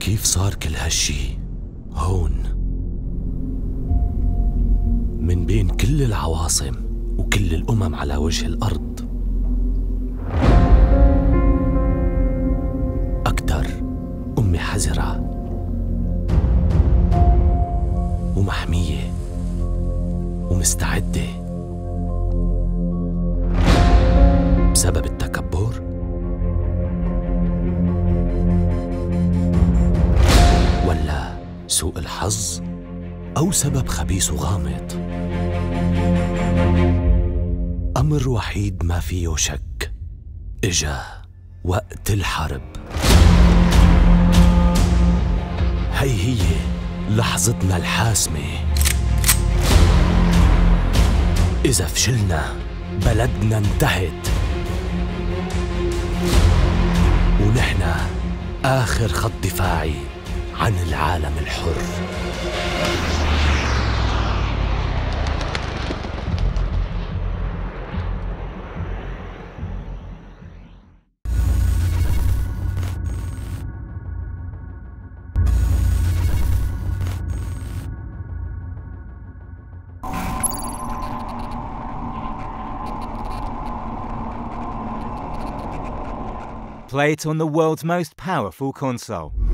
كيف صار كل هالشي هون من بين كل العواصم وكل الأمم على وجه الأرض؟ أكتر أمي حذرة ومحمية ومستعدة بسبب التكبر؟ ولا سوء الحظ؟ أو سبب خبيث وغامض؟ أمر وحيد ما فيه شك، إجا وقت الحرب. هي لحظتنا الحاسمة. إذا فشلنا بلدنا انتهت، ونحن آخر خط دفاعي عن العالم الحر. Play it on the world's most powerful console.